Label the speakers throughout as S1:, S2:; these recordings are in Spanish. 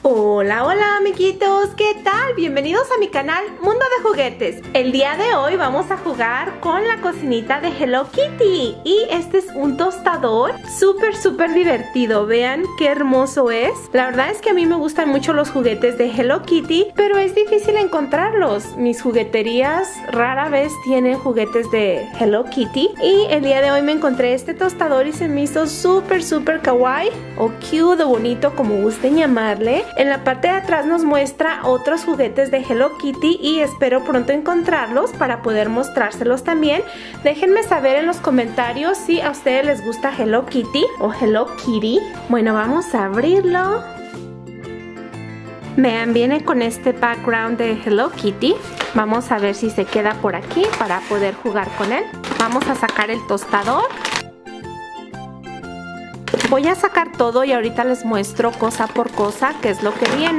S1: Hola, hola amiguitos, ¿qué tal? Bienvenidos a mi canal Mundo de Juguetes. El día de hoy vamos a jugar con la cocinita de Hello Kitty. Y este es un tostador súper divertido. Vean qué hermoso es. La verdad es que a mí me gustan mucho los juguetes de Hello Kitty, pero es difícil encontrarlos. Mis jugueterías rara vez tienen juguetes de Hello Kitty. Y el día de hoy me encontré este tostador y se me hizo súper kawaii o cute o bonito, como gusten llamarle. En la parte de atrás nos muestra otros juguetes de Hello Kitty y espero pronto encontrarlos para poder mostrárselos también. Déjenme saber en los comentarios si a ustedes les gusta Hello Kitty o Hello Kitty. Bueno, vamos a abrirlo. Vean, viene con este background de Hello Kitty. Vamos a ver si se queda por aquí para poder jugar con él. Vamos a sacar el tostador. Voy a sacar todo y ahorita les muestro cosa por cosa qué es lo que viene.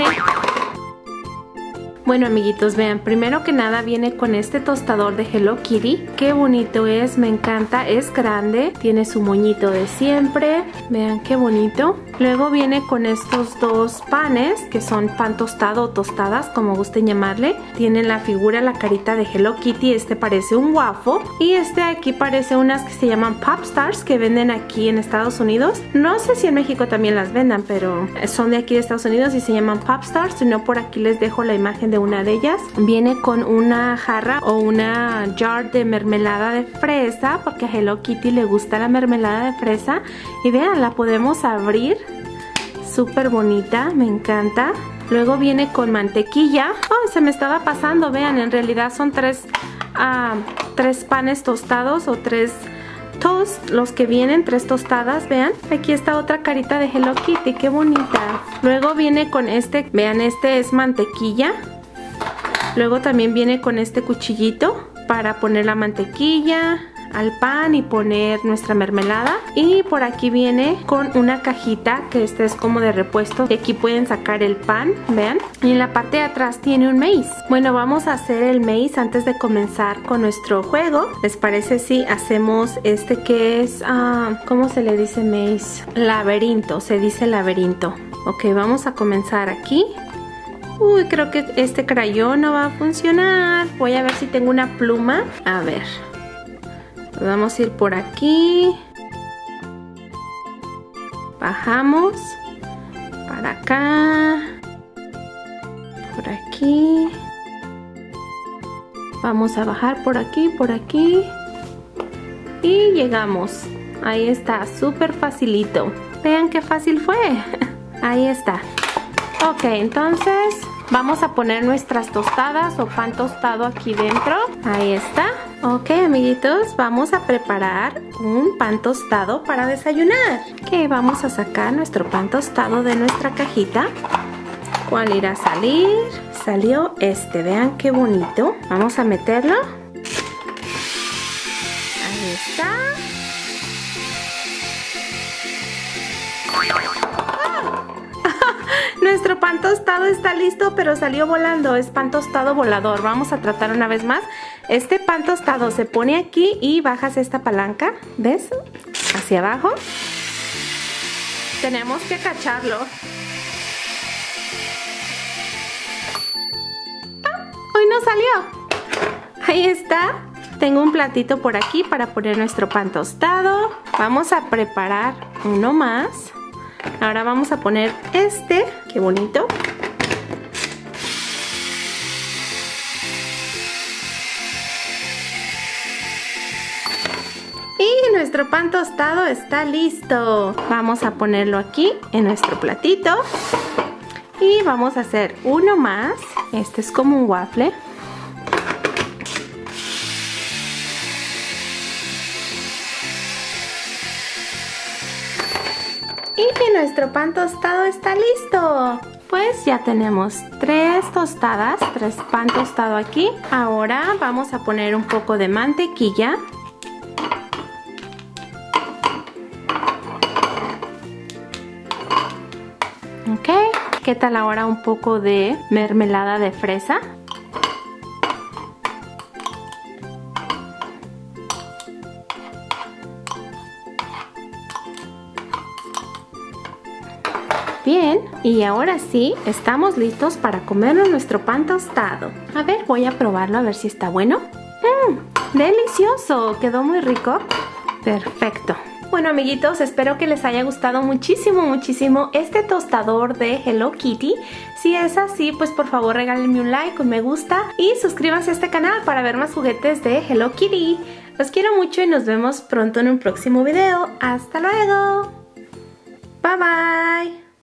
S1: Bueno amiguitos, vean, primero que nada viene con este tostador de Hello Kitty. Qué bonito es, me encanta, es grande, tiene su moñito de siempre. Vean qué bonito. Luego viene con estos dos panes, que son pan tostado o tostadas, como gusten llamarle. Tienen la figura, la carita de Hello Kitty, este parece un waffle. Y este aquí parece unas que se llaman Pop Stars, que venden aquí en Estados Unidos. No sé si en México también las vendan, pero son de aquí de Estados Unidos y se llaman Pop Stars. Si no, por aquí les dejo la imagen de una de ellas. Viene con una jarra o una jar de mermelada de fresa, porque a Hello Kitty le gusta la mermelada de fresa. Y vean, la podemos abrir. Súper bonita, me encanta. Luego viene con mantequilla. Oh, se me estaba pasando, vean, en realidad son tres panes tostados o tres toast los que vienen, tres tostadas, vean. Aquí está otra carita de Hello Kitty, qué bonita. Luego viene con este, vean, este es mantequilla. Luego también viene con este cuchillito para poner la mantequilla al pan y poner nuestra mermelada. Y por aquí viene con una cajita que esta es como de repuesto, y aquí pueden sacar el pan, vean. Y en la parte de atrás tiene un maíz. Bueno, vamos a hacer el maíz antes de comenzar con nuestro juego. ¿Les parece si hacemos este que es, ¿cómo se le dice maíz? Laberinto, se dice laberinto. Ok, vamos a comenzar aquí. Uy, creo que este crayón no va a funcionar. Voy a ver si tengo una pluma. A ver. Vamos a ir por aquí. Bajamos. Para acá. Por aquí. Vamos a bajar por aquí, por aquí. Y llegamos. Ahí está, súper facilito. Vean qué fácil fue. Ahí está. Ok, entonces vamos a poner nuestras tostadas o pan tostado aquí dentro. Ahí está. Ok, amiguitos, vamos a preparar un pan tostado para desayunar. Ok, vamos a sacar nuestro pan tostado de nuestra cajita. ¿Cuál irá a salir? Salió este, vean qué bonito. Vamos a meterlo. Ahí está. Nuestro pan tostado está listo, pero salió volando. Es pan tostado volador. Vamos a tratar una vez más. Este pan tostado se pone aquí y bajas esta palanca. ¿Ves? Hacia abajo. Tenemos que cacharlo. ¡Hoy no salió! Ahí está. Tengo un platito por aquí para poner nuestro pan tostado. Vamos a preparar uno más. Ahora vamos a poner este, qué bonito. Y nuestro pan tostado está listo. Vamos a ponerlo aquí en nuestro platito. Y vamos a hacer uno más. Este es como un waffle. Y nuestro pan tostado está listo. Pues ya tenemos tres tostadas, tres pan tostado aquí. Ahora vamos a poner un poco de mantequilla. Ok, ¿qué tal ahora un poco de mermelada de fresa? Bien, Y ahora sí, estamos listos para comernos nuestro pan tostado. A ver, voy a probarlo a ver si está bueno. ¡Delicioso! Quedó muy rico. Perfecto. Bueno, amiguitos, espero que les haya gustado muchísimo este tostador de Hello Kitty. Si es así, pues por favor regálenme un like, un me gusta y suscríbanse a este canal para ver más juguetes de Hello Kitty. Los quiero mucho y nos vemos pronto en un próximo video. ¡Hasta luego! Bye bye.